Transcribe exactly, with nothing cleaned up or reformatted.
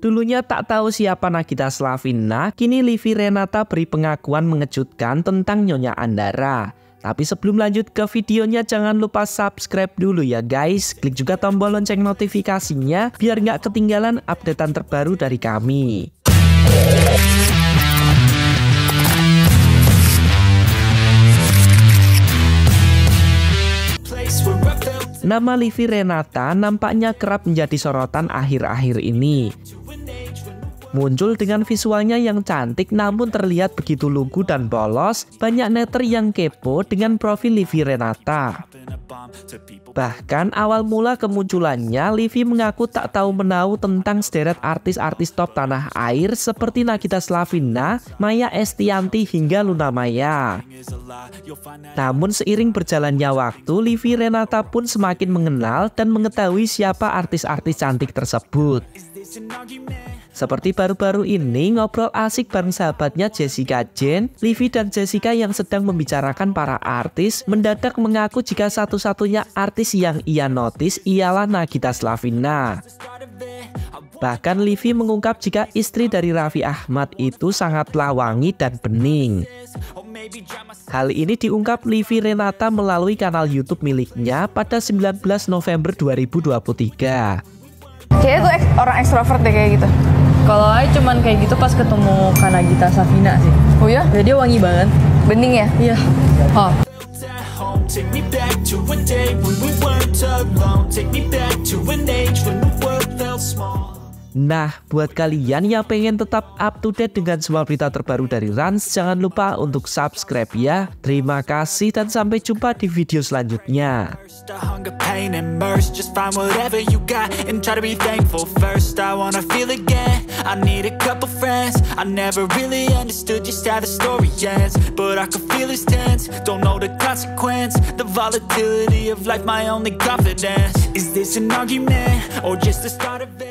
Dulunya tak tahu siapa Nagita Slavina, kini Livi Renata beri pengakuan mengejutkan tentang Nyonya Andara. Tapi sebelum lanjut ke videonya, jangan lupa subscribe dulu ya guys. Klik juga tombol lonceng notifikasinya biar nggak ketinggalan updatean terbaru dari kami. Nama Livi Renata nampaknya kerap menjadi sorotan akhir-akhir ini. Muncul dengan visualnya yang cantik namun terlihat begitu lugu dan polos, banyak netter yang kepo dengan profil Livi Renata. Bahkan awal mula kemunculannya, Livi mengaku tak tahu menahu tentang sederet artis-artis top tanah air seperti Nagita Slavina, Maia Estianty hingga Luna Maya. Namun seiring berjalannya waktu, Livi Renata pun semakin mengenal dan mengetahui siapa artis-artis cantik tersebut. Seperti baru-baru ini ngobrol asik bareng sahabatnya Jessica Jane, Livi dan Jessica yang sedang membicarakan para artis mendadak mengaku jika satu-satunya artis yang ia notice ialah Nagita Slavina. Bahkan Livi mengungkap jika istri dari Raffi Ahmad itu sangatlah wangi dan bening. Hal ini diungkap Livi Renata melalui kanal YouTube miliknya pada sembilan belas November dua ribu dua puluh tiga. Kayaknya tuh ek orang ekstrovert deh kayak gitu. Kalau I cuman kayak gitu pas ketemu Kak Nagita Slavina sih. Oh ya? Ya, dia wangi banget. Bening ya? Iya. Oh. Nah, buat kalian yang pengen tetap up to date dengan semua berita terbaru dari Rans, jangan lupa untuk subscribe ya. Terima kasih dan sampai jumpa di video selanjutnya. Is this an argument or just the start of it?